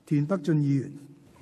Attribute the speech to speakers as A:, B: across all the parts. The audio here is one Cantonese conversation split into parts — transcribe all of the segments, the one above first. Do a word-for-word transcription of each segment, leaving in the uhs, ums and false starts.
A: 田北俊議員。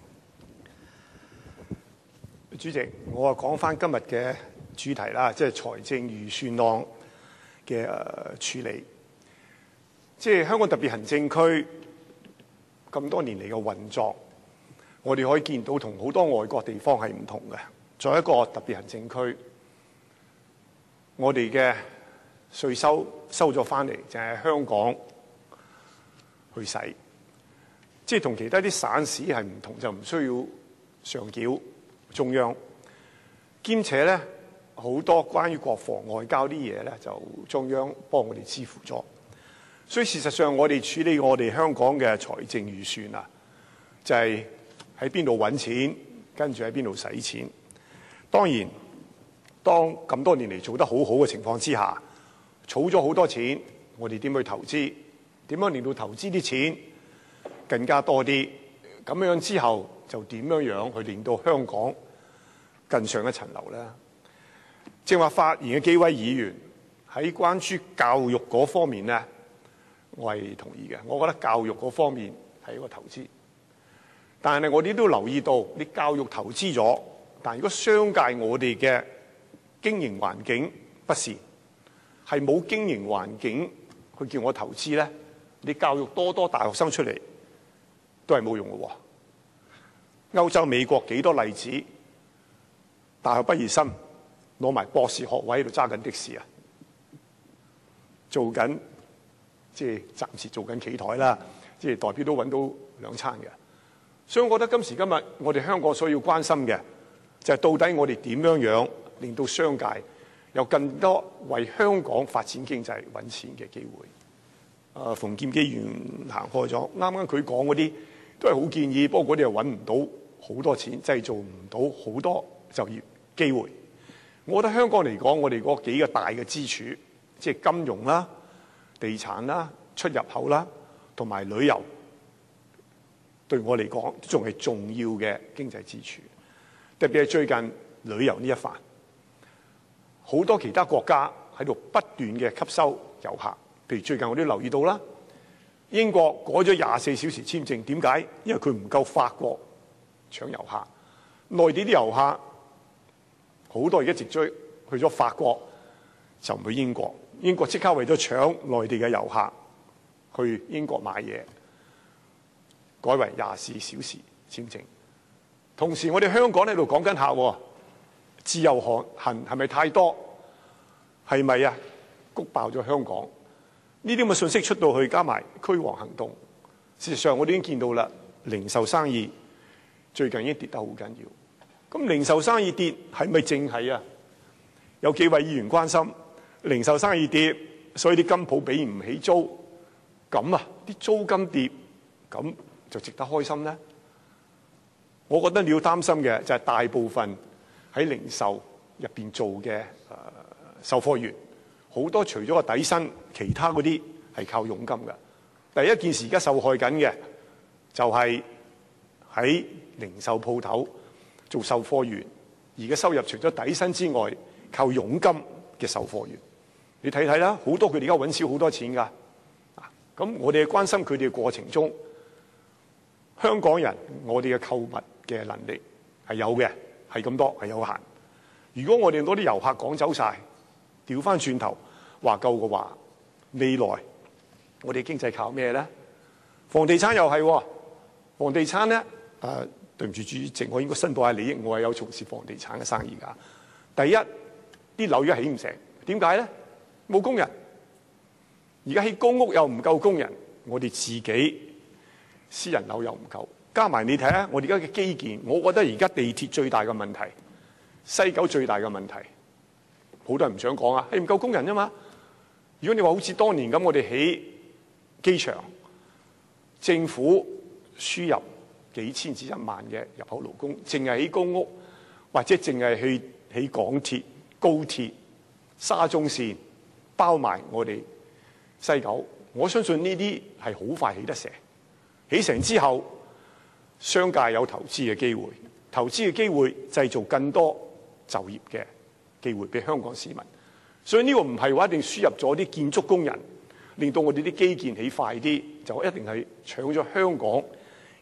B: 主席，我啊講翻今日嘅主題啦，即係財政預算案嘅誒處理。即係香港特別行政區咁多年嚟嘅運作，我哋可以見到同好多外國地方係唔同嘅。作為一個特別行政區，我哋嘅稅收收咗翻嚟，就係香港去使，即係同其他啲省市係唔同，就唔需要上繳中央，兼且咧好多關於國防外交啲嘢咧，就中央幫我哋支付咗。所以事實上，我哋處理我哋香港嘅財政預算啊，就係喺邊度揾錢，跟住喺邊度使錢。當然，當咁多年嚟做得好好嘅情況之下，儲咗好多錢，我哋點去投資？點樣令到投資啲錢更加多啲？咁樣之後就點樣樣去令到香港更上一層樓咧？正話發言嘅幾位議員喺關於教育嗰方面咧，我係同意嘅。我覺得教育嗰方面係一個投資，但係我哋都留意到，你教育投資咗，但如果商界我哋嘅經營環境不善，係冇經營環境去叫我投資咧，你教育多多大學生出嚟都係冇用嘅喎。歐洲、美國幾多例子，大學畢業生攞埋博士學位喺度揸緊的士啊，做緊即係暫時做緊企台啦，即係代表都揾到兩餐嘅。所以我覺得今時今日我哋香港所要關心嘅就係到底我哋點樣樣令到商界有更多為香港發展經濟揾錢嘅機會。啊，馮檢基議員行開咗，啱啱佢講嗰啲都係好建議，不過嗰啲又揾唔到好多錢，製造唔到好多就業機會。我覺得香港嚟講，我哋嗰幾個大嘅支柱，即係金融啦、地產啦、出入口啦，同埋旅遊，對我嚟講仲係重要嘅經濟支柱。特別係最近旅遊呢一範，好多其他國家喺度不斷嘅吸收遊客。譬如最近我都留意到啦，英國改咗廿四小時簽證，點解？因為佢唔夠法國搶遊客，內地啲遊客好多而家直追去咗法國，就唔去英國。英國即刻為咗搶內地嘅遊客，去英國買嘢，改為廿四小時簽證。同時，我哋香港喺度講緊客，自由航行係咪太多？係咪啊？谷爆咗香港。呢啲咁嘅信息出到去，加埋驅蝗行動，事實上我哋已經見到啦，零售生意最近已經跌得好緊要。咁零售生意跌係咪淨係啊？有幾位議員關心零售生意跌，所以啲金鋪俾唔起租，咁啊啲租金跌，咁就值得開心呢？我覺得你要擔心嘅就係大部分喺零售入邊做嘅誒售貨員。好多除咗個底薪，其他嗰啲係靠佣金嘅。第一件事而家受害緊嘅就係喺零售鋪頭做售貨員，而家收入除咗底薪之外，靠佣金嘅售貨員。你睇睇啦，好多佢哋而家揾少好多錢㗎。咁我哋關心佢哋嘅過程中，香港人我哋嘅購物嘅能力係有嘅，係咁多係有限。如果我哋攞啲遊客趕走晒，調翻轉頭話夠嘅話，未來我哋經濟靠咩咧？房地產又係，房地產咧，誒、呃、對唔住主席，我應該申報下利益，我係有從事房地產嘅生意㗎。第一，啲樓而家起唔成，點解咧？冇工人，而家起公屋又唔夠工人，我哋自己私人樓又唔夠，加埋你睇下我哋而家嘅基建，我覺得而家地鐵最大嘅問題，西九最大嘅問題。好多人唔想講啊，係唔夠工人啫嘛。如果你話好似當年咁，我哋起機場，政府輸入幾千至一萬嘅入口勞工，淨係起公屋或者淨係去起港鐵、高鐵、沙中線，包埋我哋西九，我相信呢啲係好快起得成。起成之後，商界有投資嘅機會，投資嘅機會製造更多就業嘅機會俾香港市民，所以呢個唔係話一定輸入咗啲建築工人，令到我哋啲基建起快啲，就一定係搶咗香港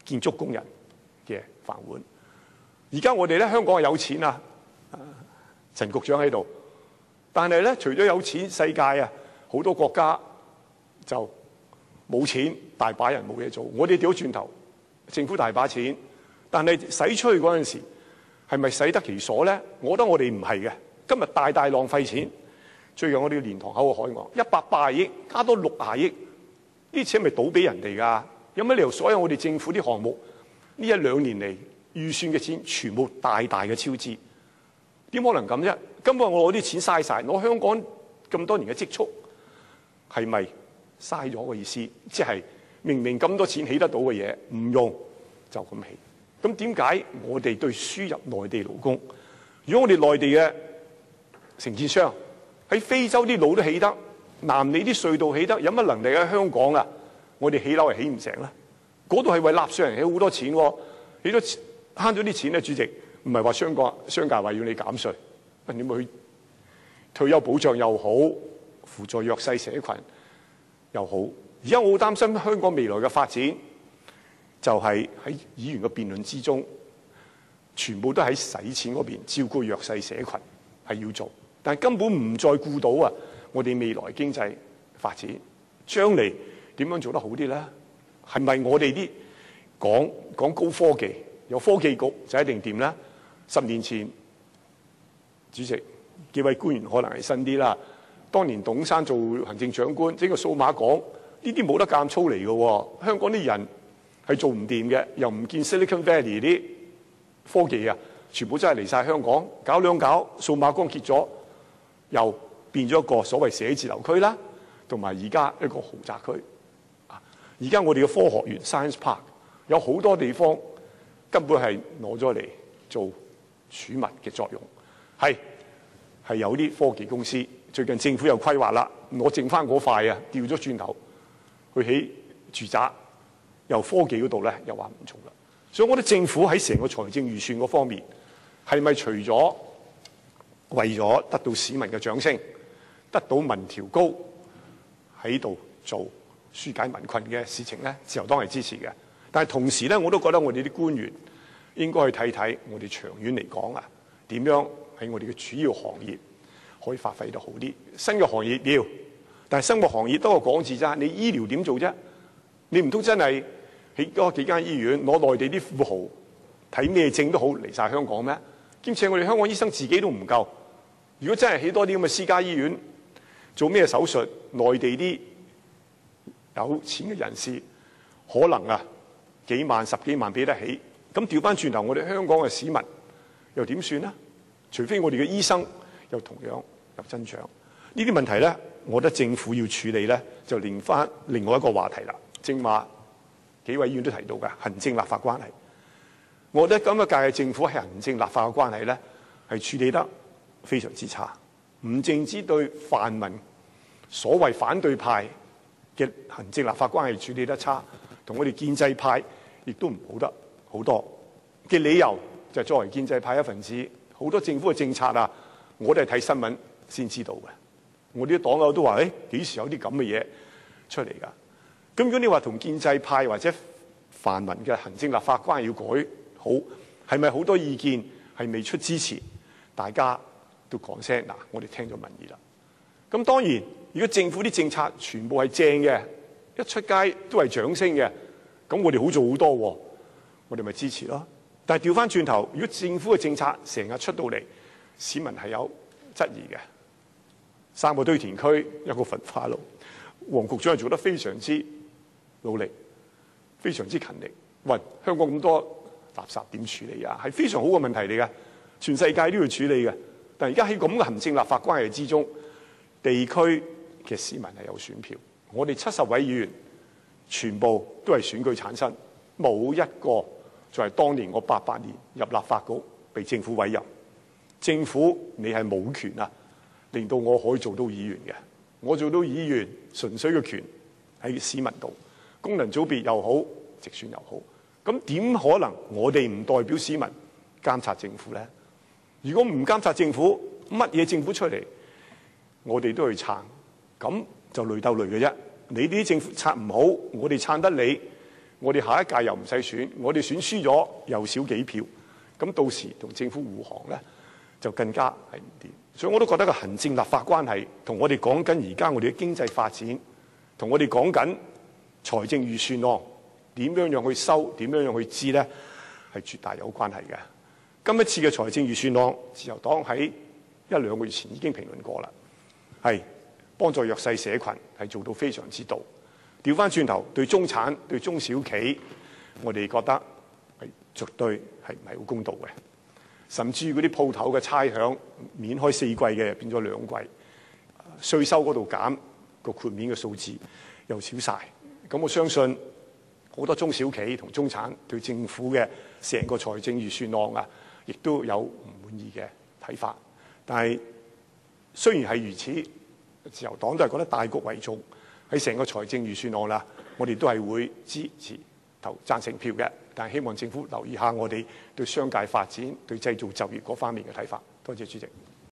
B: 建築工人嘅飯碗。而家我哋咧香港係有錢啊，陳局長喺度，但係咧除咗有錢，世界啊好多國家就冇錢，大把人冇嘢做。我哋調轉頭，政府大把錢，但係使出去嗰陣時係咪使得其所咧？我覺得我哋唔係嘅。今日大大浪費錢。最近我哋蓮塘口嘅海岸一百八十億加多六十億，呢啲錢係咪倒俾人哋㗎？有乜理由所有我哋政府啲項目呢一兩年嚟預算嘅錢全部大大嘅超支？點可能咁啫？根本我攞啲錢嘥晒，攞香港咁多年嘅積蓄係咪嘥咗嘅意思？即係明明咁多錢起得到嘅嘢唔用就咁起，咁點解我哋對輸入內地勞工？如果我哋內地嘅承建商喺非洲啲路都起得，南美啲隧道起得，有乜能力喺香港啊？我哋起樓係起唔成咧？嗰度係為納稅人起好多錢，起咗慳咗啲錢咧。主席，唔係話商界商界話要你減稅，你咪去退休保障又好，輔助弱勢社群又好。而家我好擔心香港未來嘅發展，就係喺議員嘅辯論之中，全部都喺使錢嗰邊照顧弱勢社群係要做。但根本唔再顧到啊！我哋未來經濟發展，將嚟點樣做得好啲咧？係咪我哋啲講講高科技，有科技局就一定掂咧？十年前，主席幾位官員可能係新啲啦。當年董生做行政長官，整個數碼港呢啲冇得監粗嚟嘅喎。香港啲人係做唔掂嘅，又唔見 Silicon Valley 啲科技啊，全部真係嚟晒香港搞兩搞，數碼港結咗。又變咗一個所謂寫字樓區啦，同埋而家一個豪宅區。而家我哋嘅科學園 Science Park 有好多地方根本係攞咗嚟做儲物嘅作用，係係有啲科技公司最近政府有規劃啦，我剩翻嗰塊啊，調咗轉頭去起住宅，由科技嗰度咧又話唔做啦。所以我覺得政府喺成個財政預算嗰方面係咪除咗為咗得到市民嘅掌聲，得到民調高喺度做紓解民困嘅事情咧，自由黨係支持嘅。但係同時咧，我都覺得我哋啲官員應該去睇睇我哋長遠嚟講啊，點樣喺我哋嘅主要行業可以發揮得好啲。新嘅行業要，但係生活行業都係講字咋，你醫療點做啫？你唔通真係起嗰幾間醫院攞內地啲富豪睇咩症都好嚟晒香港咩？兼且我哋香港醫生自己都唔夠。如果真係起多啲咁嘅私家醫院，做咩手術？內地啲有錢嘅人士可能啊幾萬、十幾萬俾得起。咁調翻轉頭，我哋香港嘅市民又點算呢？除非我哋嘅醫生又同樣有增長。呢啲問題咧，我覺得政府要處理咧，就連翻另外一個話題啦。正話幾位議員都提到嘅行政立法關係，我覺得今一屆嘅政府喺行政立法嘅關係咧，係處理得非常之差，唔淨止對泛民所謂反對派嘅行政立法關係處理得差，同我哋建制派亦都唔好得好多嘅理由。就係作為建制派一份子，好多政府嘅政策啊，我哋係睇新聞先知道嘅。我啲黨友都話：誒幾時有啲咁嘅嘢出嚟㗎？咁如果你話同建制派或者泛民嘅行政立法關係要改好，係咪好多意見係未出之前，大家都講聲嗱，我哋聽咗民意啦。咁當然，如果政府啲政策全部係正嘅，一出街都係掌聲嘅，咁我哋好做好多喎，我哋咪支持咯。但係調翻轉頭，如果政府嘅政策成日出到嚟，市民係有質疑嘅。三個堆填區，一個焚化爐，黃局長係做得非常之努力，非常之勤力。喂，香港咁多垃圾點處理啊？係非常好嘅問題嚟嘅，全世界都要處理嘅。但係而家喺咁嘅行政立法關係之中，地區嘅市民係有選票，我哋七十位議員全部都係選舉產生，冇一個就係當年我八八年入立法局被政府委任。政府你係冇權啊，令到我可以做到議員嘅。我做到議員純粹嘅權喺市民度，功能組別又好，直選又好。咁點可能我哋唔代表市民監察政府呢？如果唔監察政府，乜嘢政府出嚟，我哋都去撐，咁就累鬥累嘅啫。你啲政府撐唔好，我哋撐得你， 我哋下一屆又唔使選，我哋選輸咗又少幾票，咁到時同政府護航咧就更加係唔掂。所以我都覺得個行政立法關係同我哋講緊而家我哋嘅經濟發展，同我哋講緊財政預算案點樣樣去收，點樣樣去支咧，係絕大有關係嘅。今一次嘅財政預算案，自由黨喺一兩個月前已經評論過啦，係幫助弱勢社群係做到非常之到。調翻轉頭對中產、對中小企，我哋覺得係絕對係唔係好公道嘅。甚至嗰啲鋪頭嘅差餉免開四季嘅變咗兩季，稅收嗰度減個豁免嘅數字又少晒。咁我相信好多中小企同中產對政府嘅成個財政預算案啊，亦都有唔滿意嘅睇法。但係雖然係如此，自由黨都係覺得大局為重，喺成個財政預算案啦，我哋都係會支持投贊成票嘅。但係希望政府留意下我哋對商界發展、對製造就業嗰方面嘅睇法。多謝主席。